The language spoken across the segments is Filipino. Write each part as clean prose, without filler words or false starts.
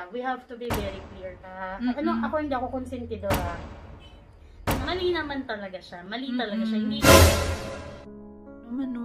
We have to be very clear na, ako hindi ako konsentidora. Mali naman talaga siya. Mali talaga siya. Hindi naman, no?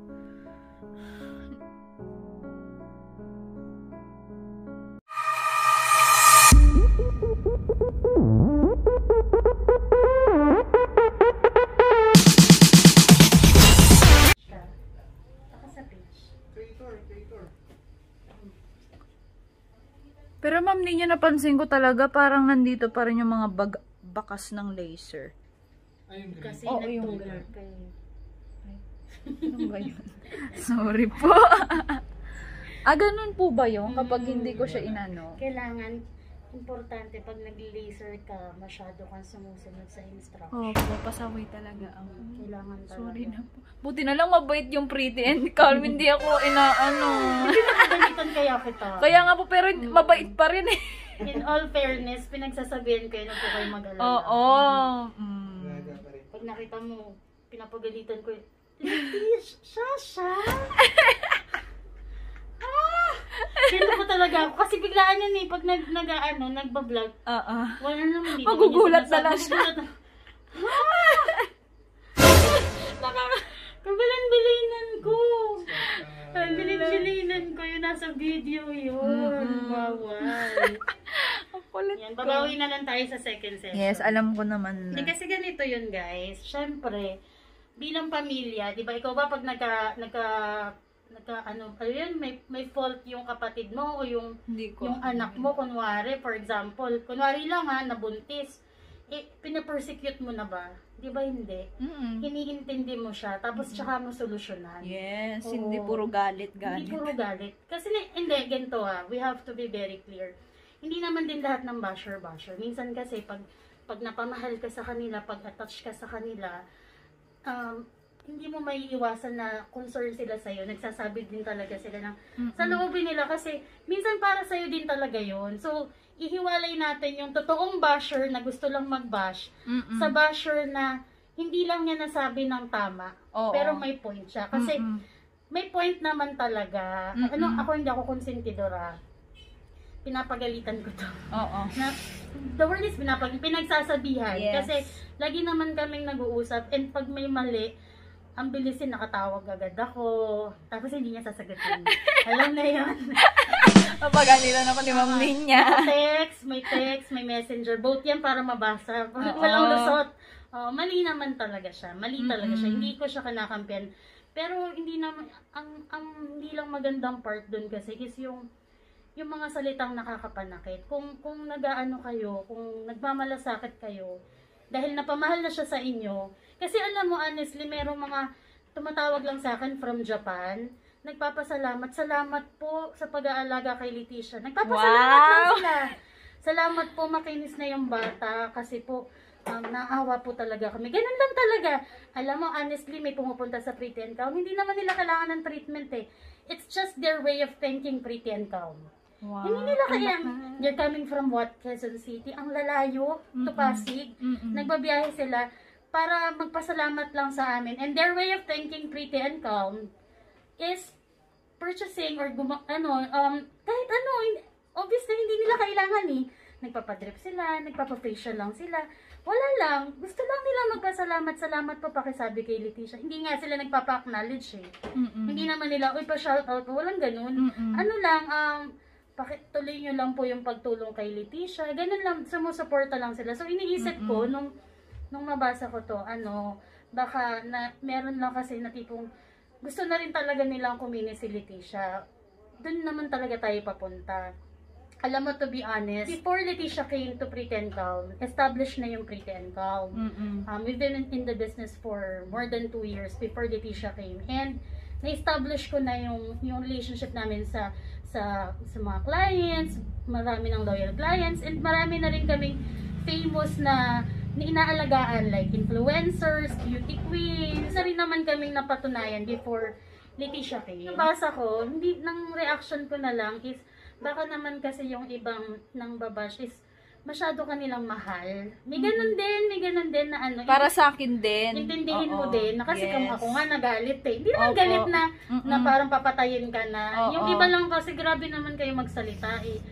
Pero ma'am, ninyo napansin ko talaga parang nandito pa rin yung mga bakas ng laser. Ayun, kasi nagtulog kayo. Ano ba yun? Sorry po. Ganun po ba yun? Kapag hindi ko siya inano? Kailangan, importante pag nag-laser ka, masyado kang sumusunod sa instruction. Opo, pasaway talaga ako. Kailangan talaga. Sorry na po. Buti na lang mabait yung Pretty and Calm. Hindi ako inaano. Hindi nakagalitan kaya kita. Kaya nga po, pero mabait pa rin eh. In all fairness, pinagsasabihan kayo na po kayo mag-alala. Oo. Pag nakita mo, pinapagalitan ko yun. Litish, Shasha! Dito ko talaga ako. Kasi biglaan yan eh. Pag nagbablog. Wala naman dito. Magugulat na lang siya. Kabilan-bilinan ko. Bilin-bilinan ko yung nasa video yun. Bawal. Yan, babawi na lang tayo sa second session. Yes, alam ko naman na. Kasi ganito yun guys. Siyempre, bilang pamilya, di ba, ikaw ba pag may fault yung kapatid mo o yung anak mo, kunwari, for example, kunwari lang nabuntis, pinapersecute mo na ba? Di ba hindi? Hiniintindi mo siya, tapos tsaka mo solusyonan. Yes, hindi puro galit. Hindi puro galit. Kasi hindi, ganito we have to be very clear. Hindi naman din lahat ng basher. Minsan kasi, pag napamahal ka sa kanila, pag attach ka sa kanila, hindi mo may iwasan na concern sila sa'yo. Nagsasabi din talaga sila ng sa loobin nila kasi minsan para sa'yo din talaga yon. So, ihiwalay natin yung totoong basher na gusto lang mag-bash sa basher na hindi lang niya nasabi ng tama. Pero may point siya. Kasi may point naman talaga. Ako hindi ako konsentidora. Pinapagalitan ko to. The word is pinagsasabihan. Yes. Kasi lagi naman kaming nag-uusap and pag may mali, ang bilisin, nakatawag agad ako. Tapos hindi niya sasagutin. Alam na yun. Mapaganilan ako ni Ma'am Ninya. May text, may messenger. Both yan para mabasa. Walang lusot. Mali naman talaga siya. Mali talaga siya. Hindi ko siya kinakampihan. Pero hindi naman, ang hindi lang magandang part dun kasi is yung mga salitang nakakapanakit. Kung nag-aano kayo, kung nagmamalasakit kayo, dahil napamahal na siya sa inyo, kasi alam mo, honestly, merong mga tumatawag lang sa akin from Japan, nagpapasalamat. Salamat po sa pag-aalaga kay Leticia. Nagpapasalamat lang sila. Salamat po, makinis na yung bata, kasi po, naawa po talaga kami. Ganun lang talaga. Alam mo, honestly, may pumupunta sa Pretty and Calm, hindi naman nila kailangan ng treatment eh. It's just their way of thanking Pretty and Calm. Wow. Hindi nila kaya, they're coming from what? Quezon City? Ang lalayo, to Pasig. Nagbabiyahe sila para magpasalamat lang sa amin. And their way of thanking Pretty and Calm is purchasing or kahit ano, obviously hindi nila kailangan eh. Nagpapadrip sila, nagpapafacial lang sila. Wala lang. Gusto lang nila magpasalamat. Salamat po pakisabi kay Leticia. Hindi nga sila nagpapa-acknowledge eh. Hindi naman nila, uy, pa-shoutout. Walang ganun. Ano lang, pakituloy nyo lang po yung pagtulong kay Leticia. Ganun lang, sumusuporta lang sila. So, iniisip ko, nung nabasa ko to, baka meron lang kasi na tipong, gusto na rin talaga nilang kumini si Leticia. Doon naman talaga tayo papunta. Alam mo, to be honest, before Leticia came to Pretty and Calm, established na yung Pretty and Calm. We've been in the business for more than 2 years before Leticia came. And, na-establish ko na yung relationship namin sa mga clients, marami ng loyal clients, and marami na rin kaming famous na inaalagaan like influencers, beauty queens. Na rin naman kaming napatunayan before Leticia came. Nabasa ko, ng reaction ko na lang is, baka naman kasi yung ibang nang babash is masyado kanilang mahal. May ganun din na ano. Para sa akin din. Intindihin mo din na kasi kung ako nga nagalit eh. Hindi naman galit na parang papatayin ka na. Yung iba lang kasi grabe naman kayo magsalita eh.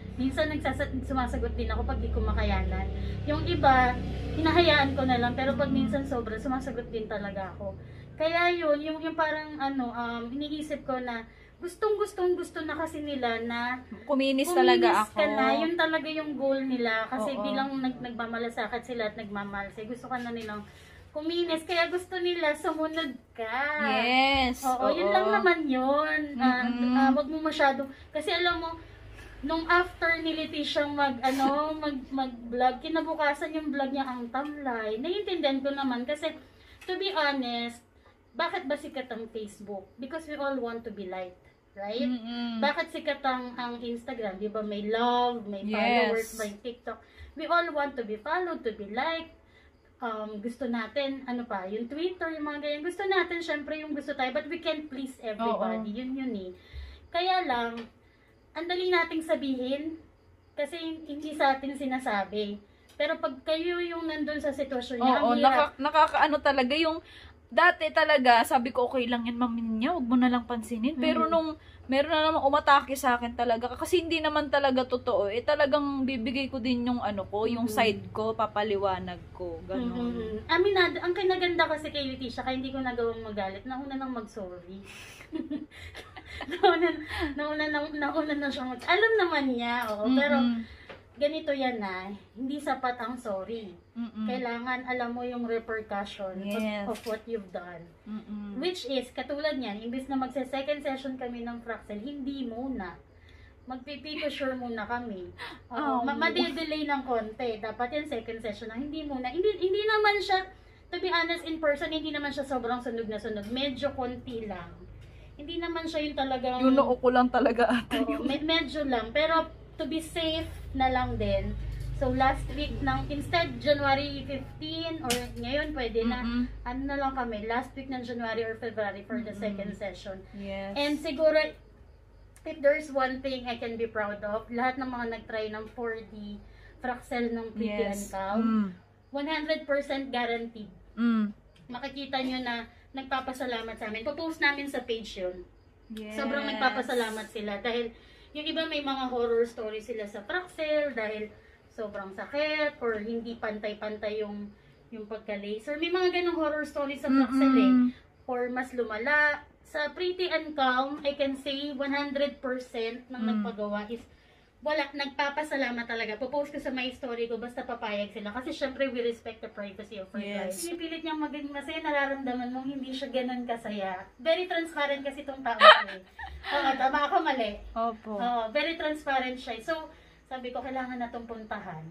Minsan sumasagot din ako pag di ko makayanan. Yung iba, hinahayaan ko na lang, pero pag minsan sobra, sumasagot din talaga ako. Kaya yun, yung parang iniisip ko na gusto na kasi nila na Kuminis talaga ako. ka na, yun talaga yung goal nila. Kasi Oo. bilang nagmamalasakit sila at nagmamalse, gusto ka na nilang kuminis. Kaya gusto nila sumunod ka. Yes. Oo, yun lang naman yun. Wag mo masyado. Kasi alam mo, nung after ni Leticia mag-vlog, kinabukasan yung vlog niya ang tamlay. Naiintindihan ko naman kasi, to be honest, bakit ba sikat ang Facebook? Because we all want to be liked. Right? Bakit sikat ang Instagram? Di ba may love, may followers, may TikTok. We all want to be followed, to be liked. Gusto natin, yung Twitter, yung mga ganyan. Gusto natin, syempre, yung gusto tayo. But we can't please everybody. Yun eh. Kaya lang, ang dali nating sabihin, kasi hindi sa atin sinasabi. Pero pag kayo yung nandun sa sitwasyon niya, ang hirap. Nakakaano talaga yung dati talaga, sabi ko, okay lang yan, ma'am niya, huwag mo na lang pansinin. Pero nung meron na naman umatake sa akin talaga, kasi hindi naman talaga totoo, talagang bibigay ko din yung yung side ko, papaliwanag ko, gano'n. Aminado, ang kinaganda kasi kay Leticia, kaya hindi ko nagawang magalit, nauna nang mag-sorry. nauna na siya alam naman niya, pero ganito yan hindi sapat ang sorry. Kailangan alam mo yung repercussion of what you've done. Which is, katulad niyan, imbis na magse-second session kami ng Fraxel, hindi muna. Magpipicture muna kami. Madi-delay ng konti. Dapat yan second session na hindi muna. Hindi naman siya, to be honest, in person, hindi naman siya sobrang sunog na sunog. Medyo konti lang. Hindi naman siya yung talagang... Yung noo ko lang talaga ata medyo lang. Pero to be safe na lang din. So last week instead January 15 or ngayon pwede na na lang kami last week ng January or February for the second session. Yes. And siguro if there's one thing I can be proud of, lahat ng mga nagtry ng 4D Fraxel ng Pretty and Calm, 100% guaranteed. Makikita nyo na nagpapasalamat sa amin. Popost namin sa page yun. Yes. Sobrang nagpapasalamat sila dahil yung iba may mga horror story sila sa Fraxel dahil sobrang sakit or hindi pantay-pantay yung pagka-laser. May mga ganong horror story sa Fraxel or mas lumala. Sa Pretty and Calm, I can say 100% ng nagpagawa is nagpapasalamat talaga. Popost ko sa my story ko basta papayag sila kasi syempre we respect the privacy of our lives. Pinipilit niyang maging masaya, nararamdaman mong hindi siya ganun kasaya. Very transparent kasi itong tao ko tama ako, mali. Opo. Very transparent siya. So, sabi ko, kailangan na itong puntahan.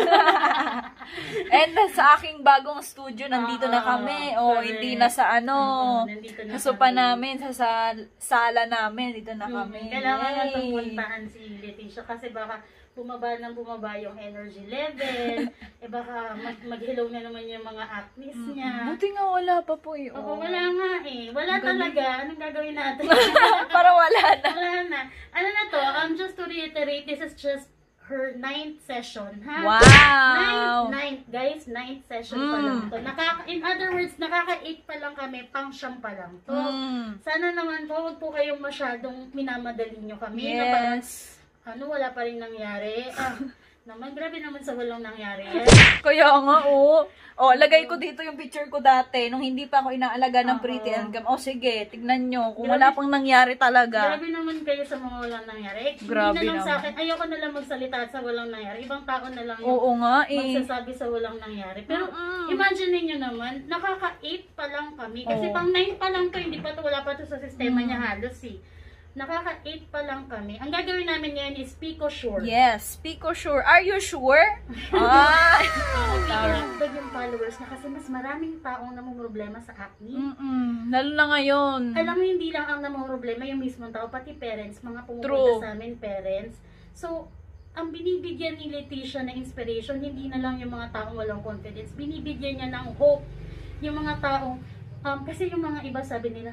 And sa aking bagong studio, nandito na kami. Hindi na sa nandito na sa sopa namin, sa sala namin, dito na kami. Kailangan na itong puntahan si Leticia kasi baka bumaba yung energy level, baka mag-hello na naman yung mga acnes niya. Buti nga wala pa po Wala nga Wala talaga. Anong gagawin natin? Para wala na. Wala na. Ano na to? Just to reiterate, this is just her 9th session, ha? Wow! 9th, guys. 9th session pa lang to. In other words, nakaka-8 pa lang kami, pang-siyam pa lang to. Sana naman po, huwag po kayong masyadong minamadali nyo kami. Yes. Na parang, wala pa rin nangyari. Grabe naman sa walang nangyari. Kaya nga, lagay ko dito yung picture ko dati, nung hindi pa ako inaalaga ng Pretty and Calm. Sige, tignan nyo, kung wala pang nangyari talaga. Grabe naman kayo sa mga walang nangyari. Grabe hindi na lang naman. sa akin, ayoko na lang magsalita sa walang nangyari. Ibang tao na lang magsasabi sa walang nangyari. Pero, imagine niyo naman, nakaka-8 pa lang kami. Kasi pang 9 pa lang to, wala pa to sa sistema niya halos Nakaka-8 pa lang kami. Ang gagawin namin ngayon is Pico Sure. Yes, Pico Sure. Are you sure? Nagdagdag yung followers na kasi mas maraming taong namumroblema sa acne. Lalo na ngayon. Alam mo, hindi lang ang namumroblema yung mismong tao, pati parents, mga pumupunta sa amin, parents. So, ang binibigyan ni Leticia na inspiration, hindi na lang yung mga taong walang confidence. Binibigyan niya ng hope. Yung mga taong, kasi yung mga iba sabi nila,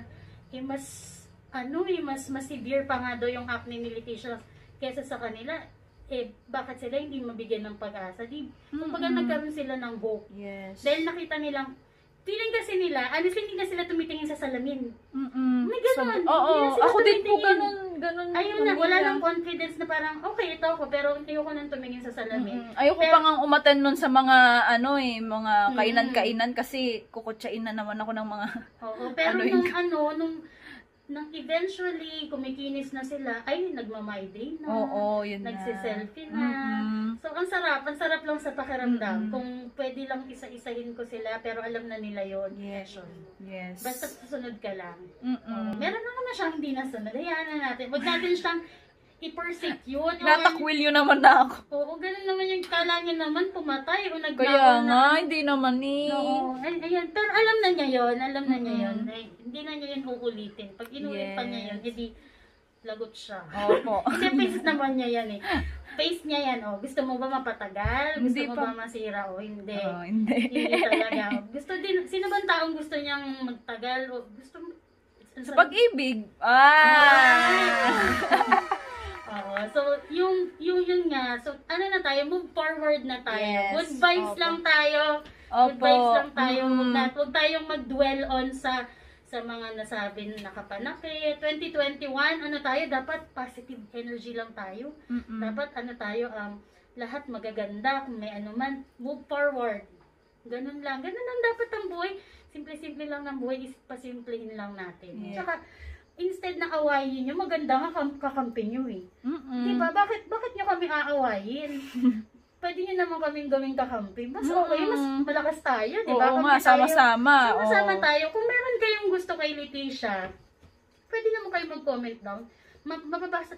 mas severe pa nga daw yung acne ni Leticia kesa sa kanila. Bakit sila hindi mabigyan ng pag-asa? Kumbaga nagkaroon sila ng hope. Yes. Dahil nakita nilang feeling kasi nila, honestly, hindi na sila tumitingin sa salamin. May ganun. Oo, Hindi na sila ako din po tumitingin. ganun. Ayun na, wala nang confidence na parang, okay, ito ako, pero ayoko nang tumingin sa salamin. Ayoko pa nga umaten nun sa mga, mga kainan-kainan kasi kukutsain na naman ako ng mga... Oo, pero nung eventually kumikinis na sila, ay, nagma-my day na. Oo, yun na. Nagsiselfie na. So, ang sarap lang sa pakiramdam. Kung pwede lang isa-isahin ko sila, pero alam na nila yon. Yes. Yes. Basta susunod ka lang. Meron na naman siyang hindi nasunod. Hayaan na natin. Huwag natin siyang i-persecute. Natakwil yun naman na ako. Oo, ganun naman yung kala niya naman pumatay o nagnakaw Kaya na. nga, hindi naman Oo, ayan. Pero alam na niya yun. Ay, hindi na niya yun uulitin. Pag inulit pa niya yun, hindi lagot siya. Opo. Kasi face naman niya yan eh. Face niya yan, oh. Gusto mo ba mapatagal? Gusto Hindi mo pa. ba masira? O hindi. Hindi. Hindi talaga. Sino bang taong gusto niyang magtagal? O gusto mo? Sa pag-ibig. Oo. So, yun nga. So, ano na tayo? Move forward na tayo. Yes. Good vibes Opo. lang tayo. Good Opo. vibes lang tayo. Huwag tayong mag-dwell on sa mga nasabi na nakapanakit. 2021, ano tayo? Dapat positive energy lang tayo. Dapat ano tayo, lahat magaganda. Kung may ano man, move forward. Ganun lang. Ganun lang dapat ang buhay. Simple-simple lang ng buhay. Pasimplihin lang natin. Yeah. Tsaka, instead na awayin nyo, maganda nga kakampi nyo eh. Diba? Bakit nyo kami aawayin? Pwede nyo naman kaming gawing kakampi. Mas okay, mas malakas tayo, diba? Oo nga, sama-sama. Sama-sama tayo. Kung meron kayong gusto kay Leticia, pwede naman kayo mag-comment down. Mababasa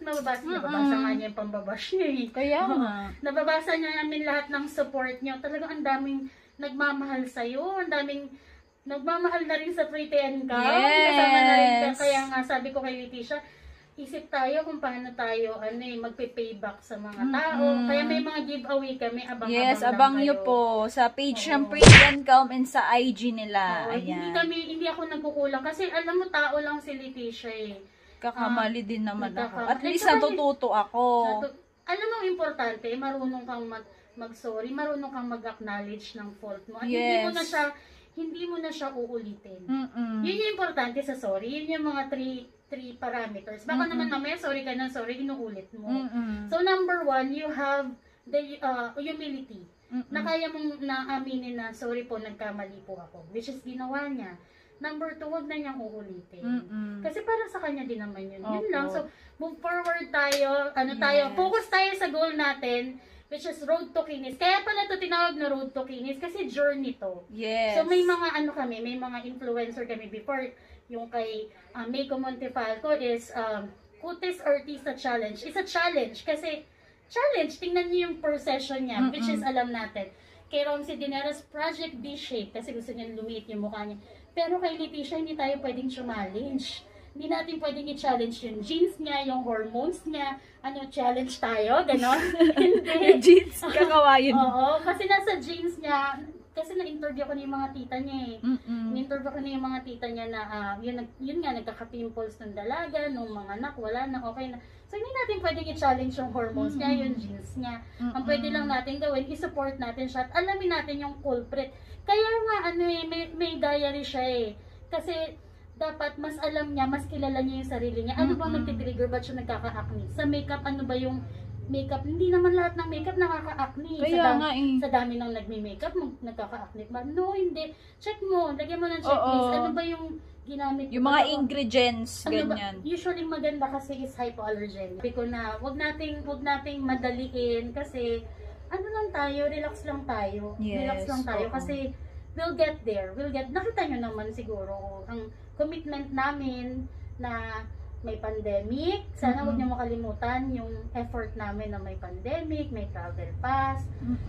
nga niya yung pambabash niya eh. Kaya nga. Nababasa niya namin lahat ng support niyo. Talagang ang daming nagmamahal sa'yo. Ang daming nagmamahal na rin sa Pretty and Calm. Yes. Kasama na rin. Kaya nga sabi ko kay Leticia, isip tayo kung paano tayo magpe-payback sa mga tao. Kaya may mga giveaway kami. Yes, abang nyo po sa page ng Oo. Pretty and Calm and sa IG nila. Oo, Ayan. hindi ako nagkukulang. Kasi alam mo, tao lang si Leticia eh. Kakamali din naman ako. nagkakamali. At least Tsaka natututo ako. Alam mo, importante, marunong kang mag-sorry, marunong kang mag-acknowledge ng fault mo. At Yes. hindi mo na siya uulitin. Mm-mm. Yun yung importante sa sorry. Yun yung mga three parameters. Baka naman mamaya sorry ka na sorry, inuulit mo. Mm-mm. So number 1, you have the humility. Mm-mm. Na kaya mong naaminin na sorry po, nagkamali po ako. Which is ginawa niya. Number 2, huwag na niyang uulitin. Mm-mm. Kasi para sa kanya din naman yun. Yun Opo. lang. So, move forward tayo. Yes. Focus tayo sa goal natin, which is road to Kinis. Kaya pala ito tinawag na road to Kinis kasi journey to. Yes. So, may mga may mga influencer kami before. Yung kay Meiko Montefalco is Cutis Artista Challenge. It's a challenge kasi tingnan niyo yung per session niya, which is alam natin. Kay Romsey Dineras, Project B-Shape kasi gusto niya lumiit yung mukha niya. Pero kay Leticia, hindi tayo pwedeng challenge. Hindi natin pwedeng i-challenge yung genes niya, yung hormones niya. Challenge tayo? Ganon? Hindi. Jeans, kakawain. Oo, kasi nasa genes niya, kasi na-interview ko na yung mga tita niya eh. Na-interview ko na yung mga tita niya na, yun nga, nagkaka-pimples ng dalaga, nung mga anak, wala na, okay na. So, hindi natin pwedeng i-challenge yung hormones niya, yung genes niya. Ang pwede lang natin gawin, i-support natin siya at alamin natin yung culprit. Kaya nga, may diary siya eh. Kasi, dapat mas alam niya, mas kilala niya yung sarili niya. Ano bang nagtitrigger? Ba't siya nagkaka-acne? Sa makeup, ano ba yung makeup? Hindi naman lahat ng makeup nakaka-acne. Kaya nga eh. Sa dami ng nagme-makeup, nagkaka-acne ba? No, hindi. Check mo. Lagyan mo ng checklist. Ano ba yung ginamit? Yung mga ingredients, ganyan. Usually maganda kasi is hypoallergenic. Sabi ko na, wag nating madaliin kasi lang tayo, relax lang tayo. Yes, Relax lang tayo oo. kasi we'll get there. Nakita nyo naman siguro ang commitment namin na may pandemic. Sana huwag niyo makalimutan yung effort namin na may pandemic, may travel pass,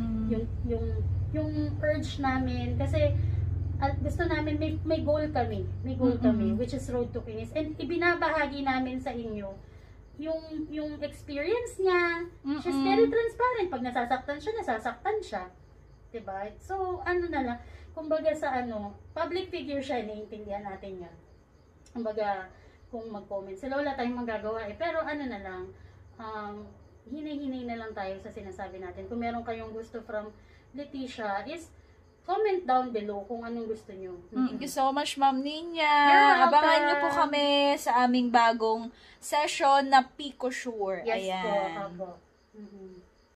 yung urge namin kasi gusto namin may goal kami. May goal kami which is Road to Kinis. And ibinabahagi namin sa inyo yung experience niya. She's very transparent. Pag nasasaktan siya. Diba? So, na lang. Kumbaga sa public figure siya, naiintindihan natin yan. Kumbaga, kung mag-comment sila, wala tayong magagawa eh. Pero na lang, hinay-hinay na lang tayo sa sinasabi natin. Kung meron kayong gusto from Leticia, is comment down below kung anong gusto nyo. Thank you so much, Ma'am Ninya. You're welcome. Abangan niyo po kami sa aming bagong session na Pico Sure. Yes Ayan. po, ako.